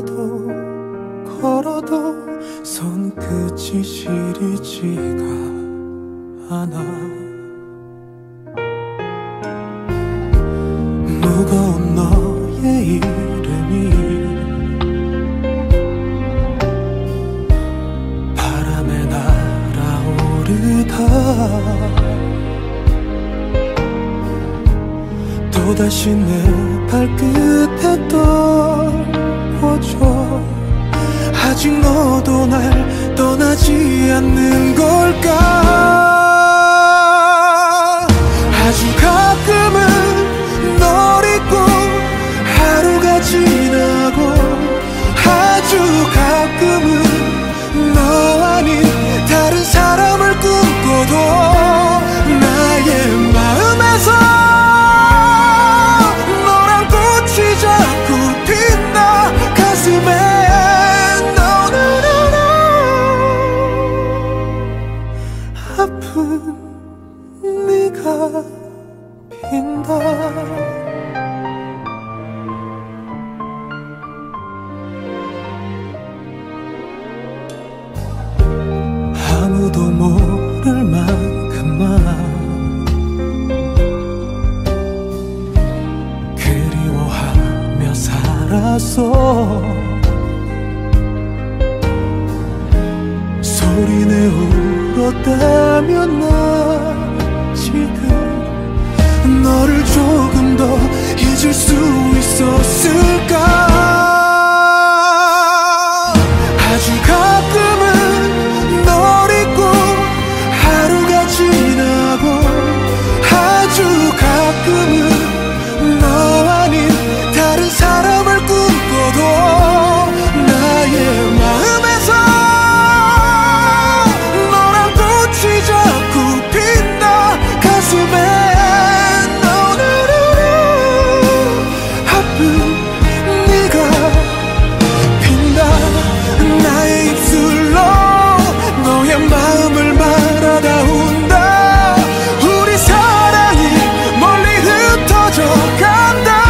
걸어도 걸어도 손끝이 시리지가 않아. 무거운 너의 이름이 바람에 날아오르다 또다시 내 발끝에 떨어져. 아직 너도 날 떠나지 않는 걸까. 아주 가끔은 널 잊고 하루가 지나고 아주 가끔은 너 아닌 다른 사람을 꿈꿔도 나의 마음에서 너란 꽃이 자꾸 핀다. 가슴에 아픈 네가 핀다. 아무도 모를 만큼만 그리워하며 살았어. 소리내 울었다면 나 지금 너를 조금 더 잊을 수 있었을까. 아주 가끔은 널 잊고 하루가 지나고 아주 가끔은 너 아닌 다른 사람을 꿈꿔도 나의 마음에서 너란 꽃이 자꾸 핀다. 가슴에 아픈 네가 핀다. 나의 입술로 너의 마음을 말하다 운다. 우리 사랑이 멀리 흩어져 간다.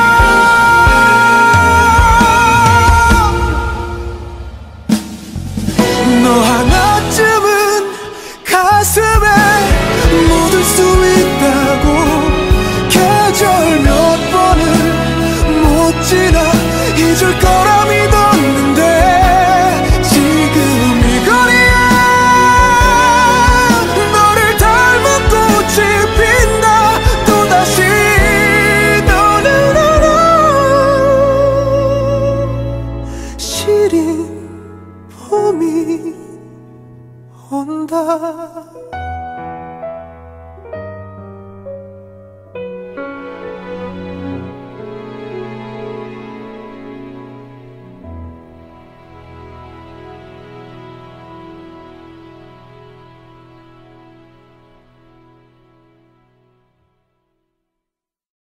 너 하나쯤은 가슴에 묻을 수 있다고. 계절 몇 번을 못 지나 잊을 거라며